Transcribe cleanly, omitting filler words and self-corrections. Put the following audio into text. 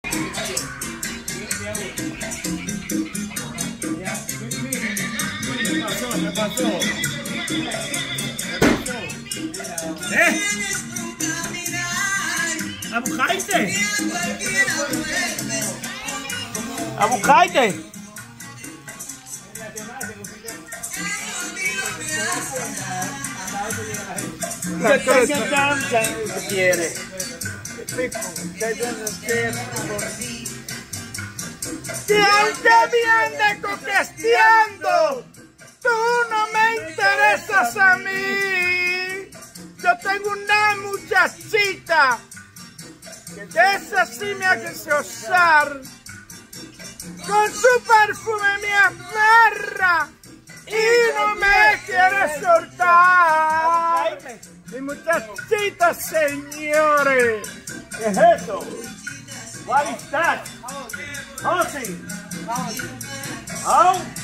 ¿Qué pasó? ¿Abucaite? ¿Abucaite? ¿Qué quiere? Que aunque me ande coqueteando, tú no me interesas a mí. Yo tengo una muchachita que de esa sí me hace osar. Con su perfume me aferra y no me quiere soltar. Mi muchachita, señores. ¿Qué es eso? What is that? Housing. Oh.